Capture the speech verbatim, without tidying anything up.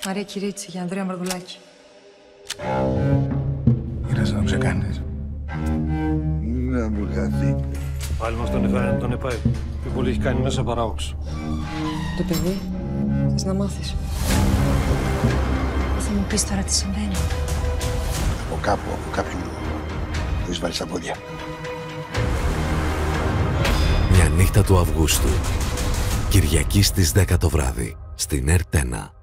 Μαρία Κυρίτσι για Ανδρέα Μαρδουλάκη. Ήρθες να το ξεκάνεις. Να μου χαθεί. Πάλι μας τον έφερε να τον επάει. Πιο πολύ έχει κάνει μέσα παράοξο. Το παιδί, θες να μάθεις. Θα μου πεις τώρα τι συμβαίνει. Από κάπου, από κάποιον που έχεις βάλει στα πόδια. Μια νύχτα του Αυγούστου. Κυριακή στις δέκα το βράδυ. Στην Ερτ ένα.